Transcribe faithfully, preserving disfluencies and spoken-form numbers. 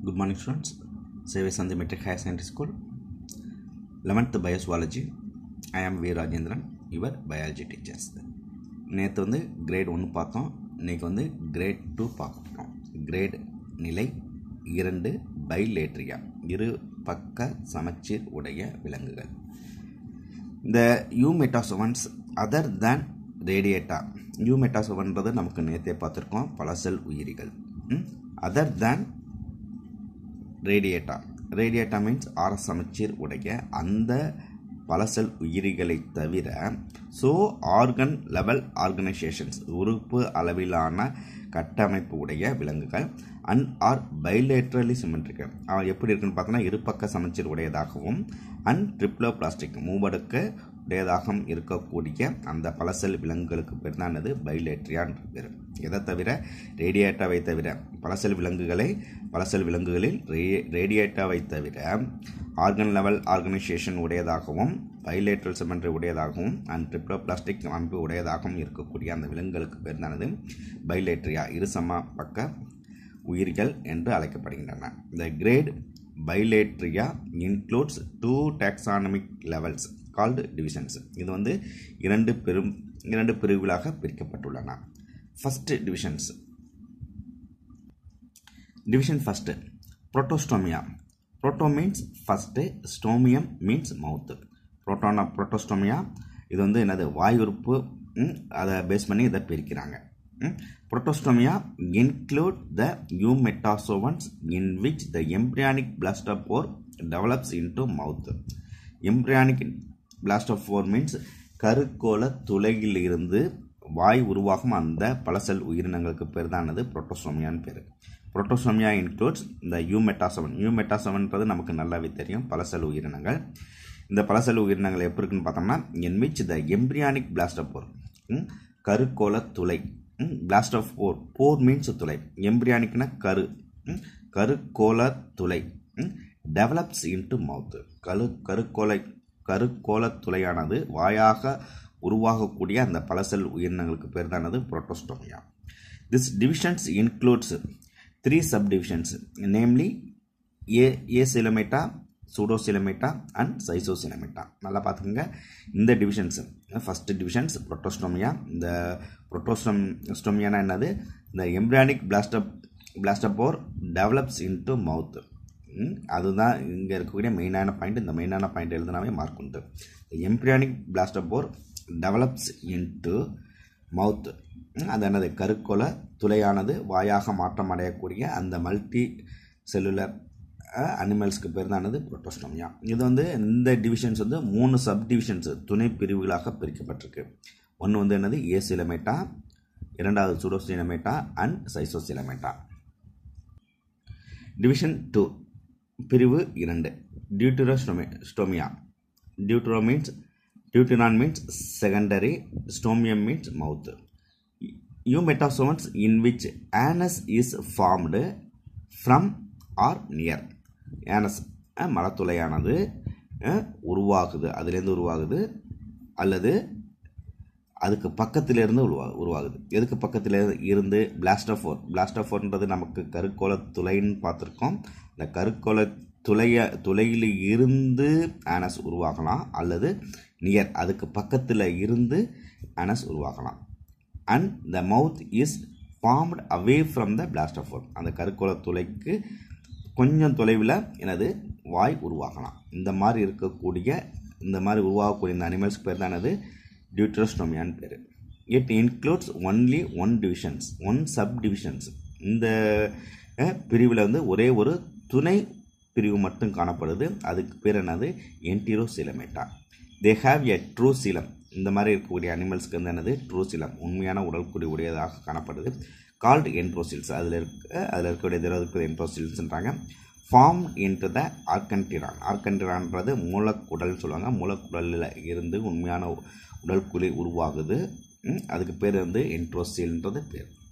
Good morning students. Save Sandhi Metric Higher Secondary School. eleventh Biozoology. I am V. Rajendran, your biology teachers. நேற்று வந்து great ஒன்று பார்த்தோம். இன்றைக்கி வந்து great two பார்க்க போகிறோம். கிரேட் நிலை இரண்டு பைலேட்ரியா, இரு பக்க சமச்சீர் உடைய விலங்குகள். இந்த யூமெட்டாசோவன்ஸ் அதர் தேன் ரேடியேட்டா. யூமெட்டாசோவன்றது நமக்கு நேற்றே பார்த்துருக்கோம், பல செல் உயிரிகள். Other than radiata. Radiata means ஆர சமச்சீர் உடைய அந்த பல செல் உயிரிகளை தவிர ஸோ ஆர்கன் லெவல் ஆர்கனைசேஷன்ஸ், உறுப்பு அளவிலான கட்டமைப்பு உடைய விலங்குகள். And are bilaterally symmetrical. அவன் எப்படி இருக்குன்னு பார்த்தோன்னா இருபக்க சமச்சீர் உடையதாகவும் அண்ட் ட்ரிப்ளோபிளாஸ்டிக் மூவடுக்கு உடையதாகவும் இருக்கக்கூடிய அந்த பலசெல் விலங்குகளுக்கு பேர் தான் என்னது பைலேட்ரியான்னு பேர். இதை தவிர ரேடியேட்டாவை தவிர பலசெல் விலங்குகளை பலசெல் விலங்குகளில் ரே ரேடியேட்டாவை தவிர ஆர்கன் லெவல் ஆர்கனைசேஷன் உடையதாகவும் பைலேட்ரல் சிமெட்ரி உடையதாகவும் அண்ட் ட்ரிப்ளோபிளாஸ்டிக் அமைப்பு உடையதாகவும் இருக்கக்கூடிய அந்த விலங்குகளுக்கு பேர் தானது பைலேட்ரியா, இருசம பக்க உயிர்கள் என்று அழைக்கப்படுகின்றன. இந்த grade bilateria includes two taxonomic levels called divisions. இது வந்து இரண்டு பெரும் இரண்டு பிரிவுகளாக பிரிக்கப்பட்டுள்ளன. First divisions. Division first protostomia. Proto means first, stomium means mouth. புரோட்டோனா புரோட்டோஸ்டோமியா இது வந்து என்னது வாய் உறுப்பு, அதை பேஸ் பண்ணி இதை பிரிக்கிறாங்க. Protostomia include the eumetazovans in which the embryonic blastospore develops into mouth. Embryonic blastospore means கருக்கோள துளையிலிருந்து வாய் உருவாகும் அந்த பலசெல் உயிரினங்களுக்கு பேர் தானது புரோட்டோஸ்டோமியான்னு பேர். புரோட்டோஸ்டோமியா இன்க்ளூட்ஸ் இந்த யூமெட்டாசோவன். யூமெட்டாசோவன்றது நமக்கு நல்லாவே தெரியும், பலசெல் உயிரினங்கள். இந்த பலசெல் உயிரினங்கள் எப்படி இருக்குன்னு பார்த்தோம்னா in which the embryonic blastospore கருக்கோள துளை, பிளாஸ்டோஸ்போர், போர் மீன்ஸ் துளை, எம்பிரியானிக்னா கரு, கருக்கோள துளை டெவலப்ஸ் இன்டு மவுத். கரு கருக்கோளை கருக்கோள துளையானது வாயாக உருவாகக்கூடிய அந்த பலசெல் உயிரினங்களுக்கு பேர் தானது protostomia. This divisions includes three sub divisions, namely a acoelomata, pseudocoelomata and schizocoelomata. நல்லா பார்த்துக்கோங்க. இந்த டிவிஷன்ஸ் ஃபர்ஸ்ட் டிவிஷன்ஸ் புரோட்டோஸ்டோமியா. இந்த புரோட்டோஸ்டோமியானா என்னது, இந்த எம்பிரியானிக் பிளாஸ்ட பிளாஸ்டோஸ்போர் டெவலப்ஸ் இன்டு மவுத். அதுதான் இங்கே இருக்கக்கூடிய மெயினான பாயிண்ட். இந்த மெயினான பாயிண்ட் எழுதினாவே மார்க் உண்டு. Embryonic blastopore develops into mouth. அது என்னது கருக்கோள துளையானது வாயாக மாற்றம் அடையக்கூடிய அந்த மல்டி செல்லுலர் அனிமல்ஸ்க்கு பேர் தானது புரோட்டோஸ்டோமியா. இது வந்து இந்த டிவிஷன்ஸ் வந்து மூணு சப் டிவிஷன்ஸ் துணை பிரிவுகளாக பிரிக்கப்பட்டிருக்கு. ஒன்று வந்து என்னது ஏசிலமேட்டா, இரண்டாவது pseudocoelomata and schizocoelomata. Division two பிரிவு இரண்டு deuterostomi stomia. Deutero means deuteron means secondary, stomium means mouth. Eumetazoans in which anus is formed from or near. Anus மலத்துளையானது உருவாகுது, அதுலேருந்து உருவாகுது அல்லது அதுக்கு பக்கத்திலிருந்து உருவா உருவாகுது எதுக்கு பக்கத்தில் இருந்து பிளாஸ்டோஃபோர். பிளாஸ்டோஃபோர்ன்றது நமக்கு கருக்கோள துளைன்னு பார்த்துருக்கோம். இந்த கருக்கோள துளைய துளையில் இருந்து ஆனஸ் உருவாகலாம் அல்லது நியர் அதுக்கு பக்கத்தில் இருந்து ஆனஸ் உருவாகலாம். And the mouth is formed away from the blastopore. அந்த கருக்கோள துளைக்கு கொஞ்சம் தொலைவில் எனது வாய் உருவாகலாம். இந்த மாதிரி இருக்கக்கூடிய இந்த மாதிரி உருவாகக்கூடிய இந்த அனிமல்ஸ்க்கு பேர் தானது டியூட்டரோஸ்டோமியான்னு பேர். It includes only one divisions, one sub divisions. இந்த பிரிவில் வந்து ஒரே ஒரு துணை பிரிவு மட்டும் காணப்படுது. அதுக்கு பேர் என்னது என்டிரோசிலமேட்டா. தே ஹாவ் எ ட்ரூ சீலம். இந்த மாதிரி இருக்கக்கூடிய அனிமல்ஸ்க்கு வந்து என்னது ட்ரூ சீலம், உண்மையான உடல்குடி உடையதாக காணப்படுது. Called enterocoels. அதில் இருக்க அதில் இருக்கக்கூடிய இருபது என்ட்ரோசில்ஸ்ன்றாங்க. Form into the ஆர்கன்டிரான். ஆர்கன்டிரான்றது மூலக்குடல்னு சொல்லுவாங்க. மூலக்குடலில் இருந்து உண்மையான உடல் குழி உருவாகுது. அதுக்கு பேர் வந்து என்ட்ரோசில்ன்றது பேர்.